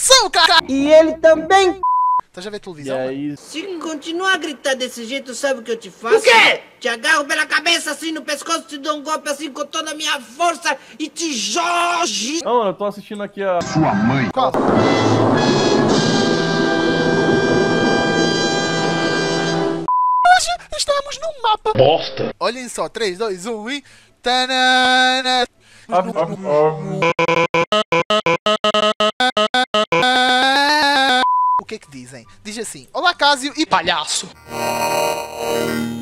coração, cara! E ele também. Tá já vê televisão? Se continuar a gritar desse jeito, sabe o que eu te faço? O quê? Te agarro pela cabeça assim no pescoço, te dou um golpe assim com toda a minha força e te jogue. Não, eu tô assistindo aqui a... Sua mãe. Qual? Hoje estamos num mapa. Bosta. Olhem só, 3, 2, 1 e... Tanana. O que é que dizem? Diz assim: olá, Cásio e palhaço.